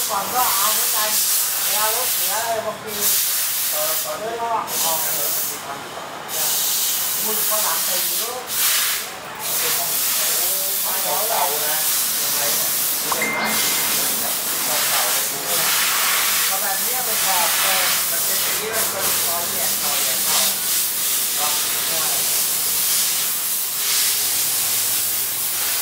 ก่อนก็เอาเหมือนกันเวลารถเสียอะไรบางทีตอนเลยนี้ก็ออกมันมีความมุ่นฝรั่งไปเยอะเป็นห้องเก่านะยังไงเนี่ยเป็นไม้ห้องเก่าเลยก็แบบนี้เป็นขอบเลยมันเป็นอย่างนี้แล้วก็ตอนเนี่ย